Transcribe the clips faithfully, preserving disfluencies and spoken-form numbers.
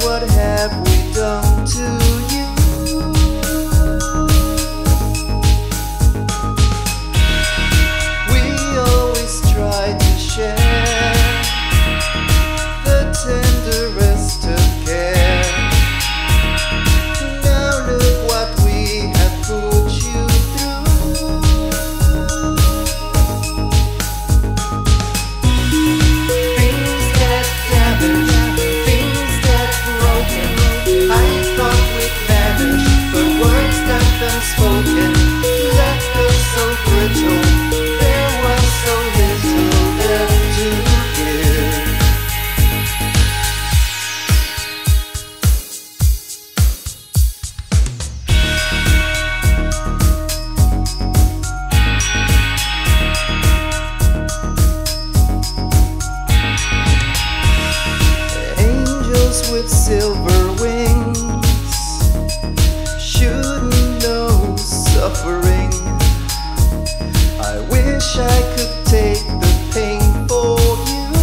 what have we done to you? We always try to share the tenderest of care. Now look what we have put you through. Things get damaged, things get broken. I thought we'd manage, but words left unspoken left us so brittle. There was so little left to give. Angels with silver wings shouldn't know suffering. I wish I could take the pain for you.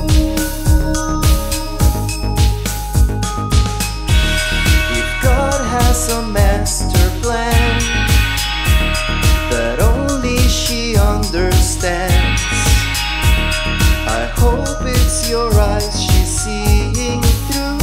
If God has a master plan that only she understands, I hope it's your eyes she's seeing through.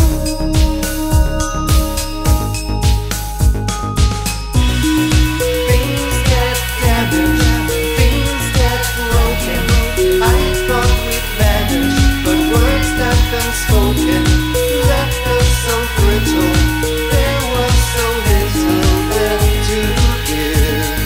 Things get damaged, things get broken. I thought we'd manage, but words left unspoken left us so brittle. There was so little left to give.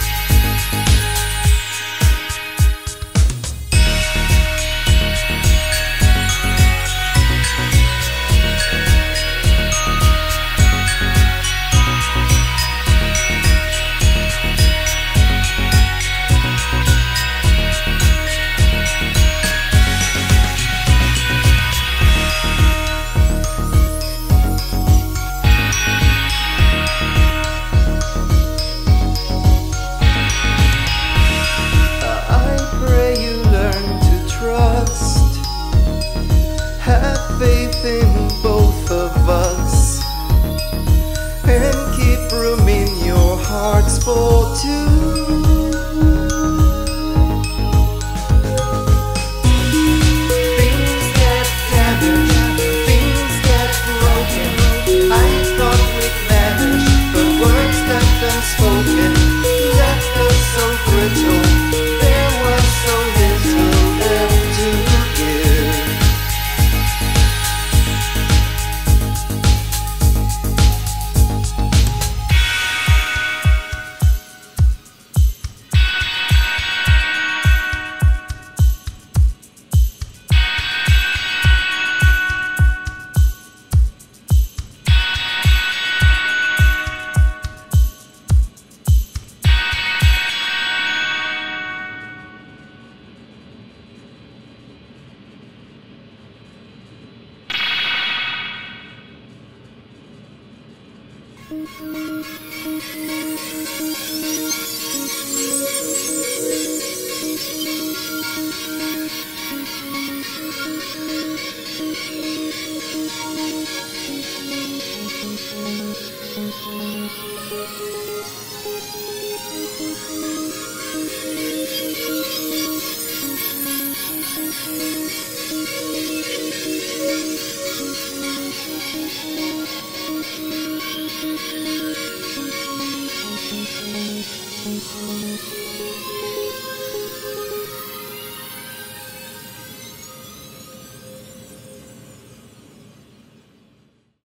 I pray you learn to trust, have faith in both of us, and keep room in your hearts for two. Things get damaged, things get broken. I thought we'd manage, but words left unspoken left us so brittle. There was so little left to give.